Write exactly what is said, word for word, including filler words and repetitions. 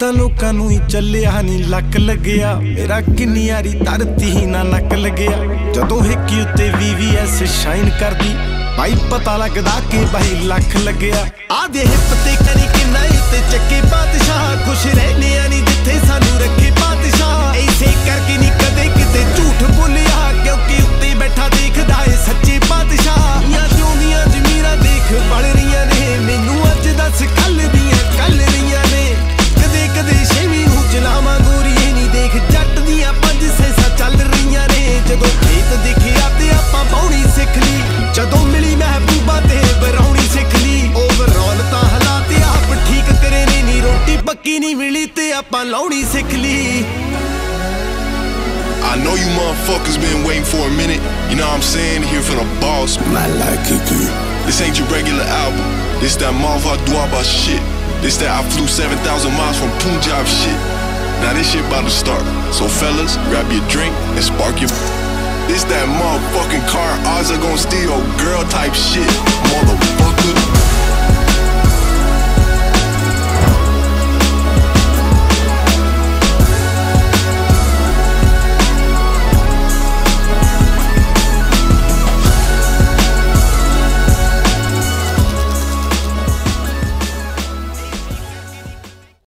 ਤਾਂ ਲੋਕਾਂ ਨੂੰ ਹੀ ਚੱਲਿਆ ਨੀ ਲੱਕ ਲੱਗਿਆ ਮੇਰਾ ਕਿੰਨੀ ਯਾਰੀ ਧਰਤੀ ਹੀ ਨਾ ਨੱਕ ਲੱਗਿਆ ਜਦੋਂ ਹਿੱਕੀ ਉੱਤੇ ਵੀ ਵੀ ਐਸ ਸ਼ਾਈਨ ਕਰਦੀ ਭਾਈ ਪਤਾ ਲੱਗਦਾ ਕਿ ਭਾਈ ਲੱਖ ਲੱਗਿਆ ਆ ਦੇ ਹਿੱਪ ਤੇ ਕਰੀ ਕਿੰਨਾ ਉੱਤੇ ਚੱਕੇ ਬਾਦਸ਼ਾਹ ਖੁਸ਼ ਰਹਿਨੇ ਆ ਨੀ ਜਿੱਥੇ ਸਾਨੂੰ ਰੱਖੇ ਬਾਦਸ਼ਾਹ ਐਸੇ ਕਰਕੇ ਨੀ ਕਦੇ ਕਿਤੇ ਝੂਠ ਬੋਲਿਆ ਕਿਉਂਕਿ ਉੱਤੇ ਬੈਠਾ ਦੇਖਦਾ ਏ ਸੱਚੇ ਬਾਦਸ਼ਾਹ ਯਾ ਜਿਉਂਦੀਆਂ ਜ਼ਮੀਰਾਂ ਦੇਖ ਬਲ ਰਹੀਆਂ ਨੇ ਮੈਨੂੰ ਅੱਜ ਦੱਸ ਕੱਲ ਦੀਆਂ ਕੱਲ ਰਹੀਆਂ ਨੇ ਕਦੇ ਕਦੇ ਛੇਵੀਂ ਨੂੰ ਚਲਾਵਾਂ ਗੋਰੀਏ ਨੀ ਦੇਖ ਜੱਟ ਦੀਆਂ ਪੰਜ ਸੈਸਾਂ ਚੱਲ ਰਹੀਆਂ ਨੇ ਜਦੋਂ ਖੇਤ ਦੇਖਿਆ ਤੇ ਆਪਾਂ ਬਾਉਣੀ ਸਿੱਖ ਲਈ ਜਦੋਂ ਮਿਲੀ ਮਹਿਬੂਬਾ ਤੇ ਬਰਾਉਣੀ ਸਿੱਖ ਲਈ ਓਵਰਆਲ ਤਾਂ ਹਾਲਾਤ ਆਪ ਠੀਕ ਕਰੇ ਨੇ ਨੀ ਰੋਟੀ ਪੱਕੀ ਨਹੀਂ ਮਿਲੀ ਤੇ ਆਪਾਂ ਲਾਉਣੀ ਸਿੱਖ ਲਈ I know you motherfuckers been waiting for a minute. You know what I'm saying? Here for the boss. Man like Kiki. This ain't your regular album. This that Malva Dwaba shit. This that I flew seven thousand miles from Punjab shit. Now this shit about to start. So fellas, grab your drink and spark your... This that motherfucking car odds are gonna steal your girl type shit. Motherfucker.